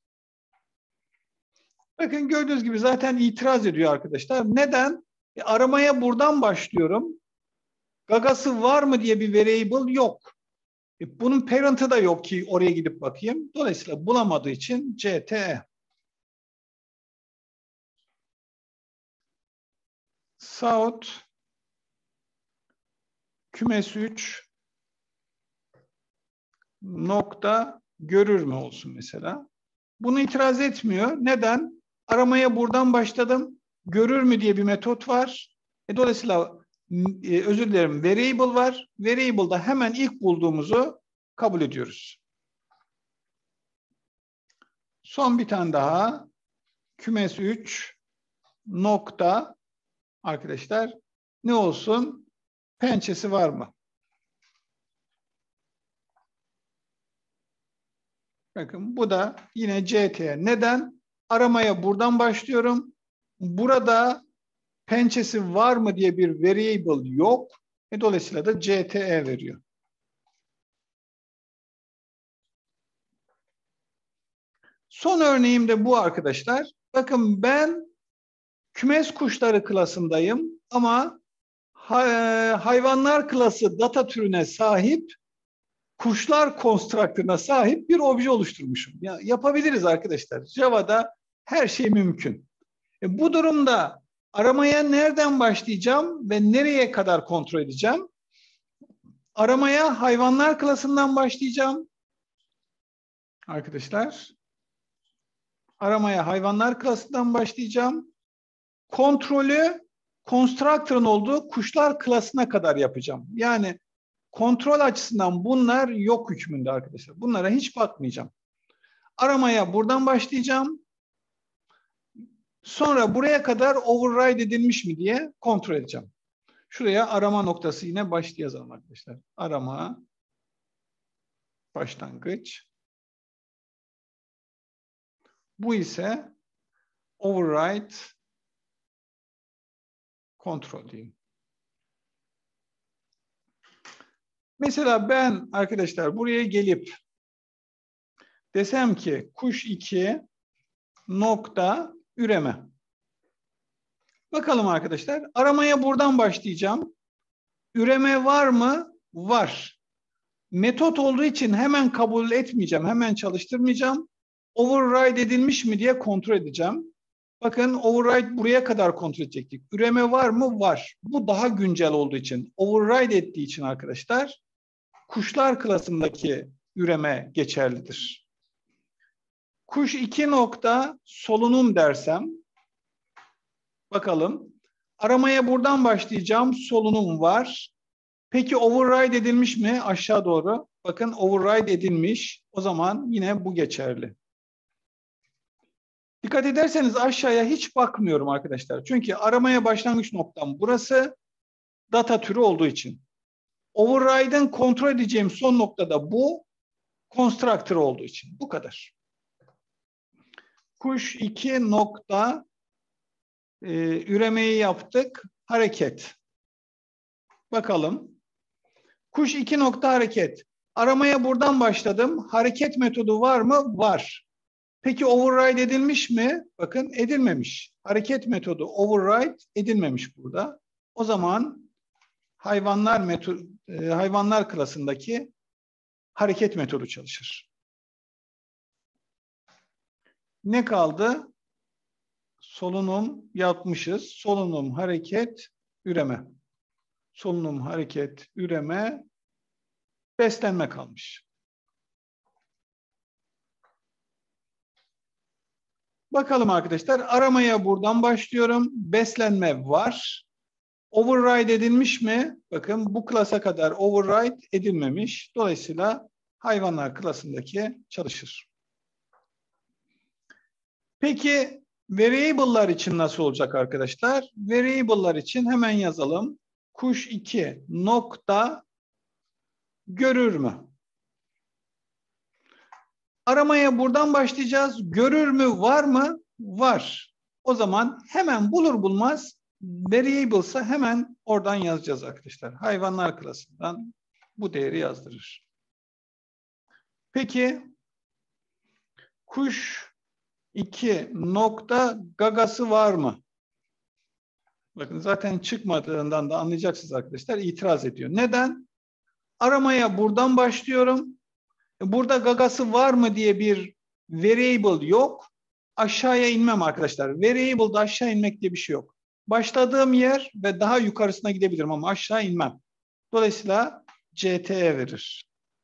Bakın gördüğünüz gibi zaten itiraz ediyor arkadaşlar. Neden? Aramaya buradan başlıyorum. Gagası var mı diye bir variable yok. Bunun parent'ı da yok ki oraya gidip bakayım. Dolayısıyla bulamadığı için CTE. South kümes 3 nokta görür mü olsun mesela. Bunu itiraz etmiyor. Neden? Aramaya buradan başladım. Görür mü diye bir metot var. Dolayısıyla özür dilerim, variable var. Variable'da hemen ilk bulduğumuzu kabul ediyoruz. Son bir tane daha. Kümes 3 nokta arkadaşlar ne olsun? Pençesi var mı? Bakın bu da yine CT'ye. Neden? Aramaya buradan başlıyorum. Burada pençesi var mı diye bir variable yok. Dolayısıyla da CTE veriyor. Son örneğim de bu arkadaşlar. Bakın ben kümes kuşları klasındayım ama hayvanlar klası data türüne sahip, kuşlar konstruktörüne sahip bir obje oluşturmuşum. Ya, yapabiliriz arkadaşlar. Java'da her şey mümkün. Bu durumda aramaya nereden başlayacağım ve nereye kadar kontrol edeceğim? Aramaya hayvanlar klasından başlayacağım. Arkadaşlar, aramaya hayvanlar klasından başlayacağım. Kontrolü constructor'ın olduğu kuşlar klasına kadar yapacağım. Yani kontrol açısından bunlar yok hükmünde arkadaşlar. Bunlara hiç bakmayacağım. Aramaya buradan başlayacağım. Sonra buraya kadar override edilmiş mi diye kontrol edeceğim. Şuraya arama noktası yine başta yazalım arkadaşlar. Arama başlangıç. Bu ise override kontrol diyeyim. Mesela ben arkadaşlar buraya gelip desem ki kuş 2 nokta üreme. Bakalım arkadaşlar. Aramaya buradan başlayacağım. Üreme var mı? Var. Metot olduğu için hemen kabul etmeyeceğim. Hemen çalıştırmayacağım. Override edilmiş mi diye kontrol edeceğim. Bakın override buraya kadar kontrol edecektik. Üreme var mı? Var. Bu daha güncel olduğu için. Override ettiği için arkadaşlar kuşlar klasındaki üreme geçerlidir. Kuş 2 nokta solunum dersem bakalım. Aramaya buradan başlayacağım. Solunum var. Peki override edilmiş mi? Aşağı doğru. Bakın override edilmiş. O zaman yine bu geçerli. Dikkat ederseniz aşağıya hiç bakmıyorum arkadaşlar. Çünkü aramaya başlangıç noktam burası. Data türü olduğu için. Override'ın kontrol edeceğim son noktada bu. Constructor olduğu için. Bu kadar. Kuş 2 nokta üremeyi yaptık. Hareket. Bakalım. Kuş 2 nokta hareket. Aramaya buradan başladım. Hareket metodu var mı? Var. Peki override edilmiş mi? Bakın edilmemiş. Hareket metodu override edilmemiş burada. O zaman hayvanlar klasındaki hareket metodu çalışır. Ne kaldı? Solunum yapmışız. Solunum, hareket, üreme. Solunum, hareket, üreme, beslenme kalmış. Bakalım arkadaşlar, aramaya buradan başlıyorum. Beslenme var. Override edilmiş mi? Bakın bu klasa kadar override edilmemiş. Dolayısıyla hayvanlar klasındaki çalışır. Peki variable'lar için nasıl olacak arkadaşlar? Variable'lar için hemen yazalım. Kuş 2 nokta görür mü? Aramaya buradan başlayacağız. Görür mü? Var mı? Var. O zaman hemen bulur bulmaz variable'sa hemen oradan yazacağız arkadaşlar. Hayvanlar klasından bu değeri yazdırır. Peki kuş 2 nokta gagası var mı? Bakın zaten çıkmadığından da anlayacaksınız arkadaşlar. İtiraz ediyor. Neden? Aramaya buradan başlıyorum. Burada gagası var mı diye bir variable yok. Aşağıya inmem arkadaşlar. Variable'da aşağı inmek diye bir şey yok. Başladığım yer ve daha yukarısına gidebilirim ama aşağı inmem. Dolayısıyla CTE verir.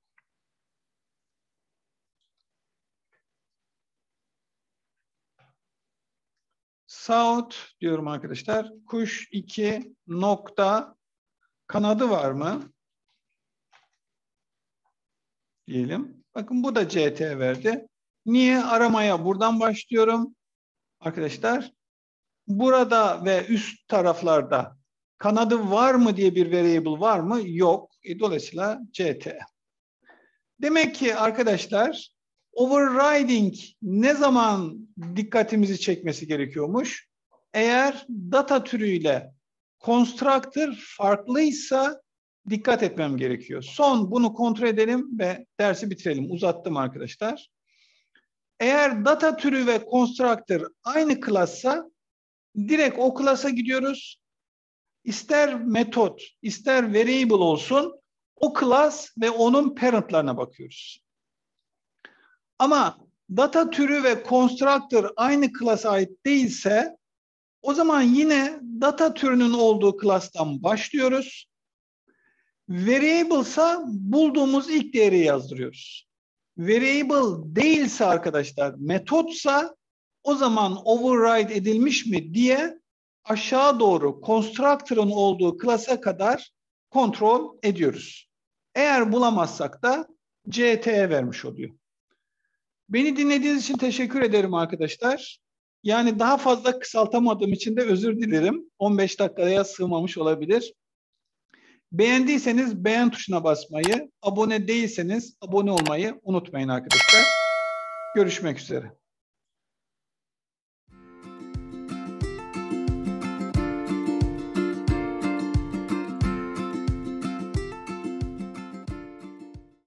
South diyorum arkadaşlar. Kuş 2 nokta kanadı var mı? Diyelim. Bakın bu da CT verdi. Niye? Aramaya buradan başlıyorum. Arkadaşlar burada ve üst taraflarda kanadı var mı diye bir variable var mı? Yok. Dolayısıyla CT. Demek ki arkadaşlar overriding ne zaman dikkatimizi çekmesi gerekiyormuş? Eğer data türüyle constructor farklıysa dikkat etmem gerekiyor. Son bunu kontrol edelim ve dersi bitirelim. Uzattım arkadaşlar. Eğer data türü ve constructor aynı klassa direkt o klasa gidiyoruz. İster metot, ister variable olsun o klas ve onun parentlarına bakıyoruz. Ama data türü ve constructor aynı klasa ait değilse o zaman yine data türünün olduğu klastan başlıyoruz. Variable ise bulduğumuz ilk değeri yazdırıyoruz. Variable değilse arkadaşlar metotsa o zaman override edilmiş mi diye aşağı doğru constructor'ın olduğu klasa kadar kontrol ediyoruz. Eğer bulamazsak da CT'ye vermiş oluyor. Beni dinlediğiniz için teşekkür ederim arkadaşlar. Yani daha fazla kısaltamadığım için de özür dilerim. 15 dakikaya sığmamış olabilir. Beğendiyseniz beğen tuşuna basmayı, abone değilseniz abone olmayı unutmayın arkadaşlar. Görüşmek üzere.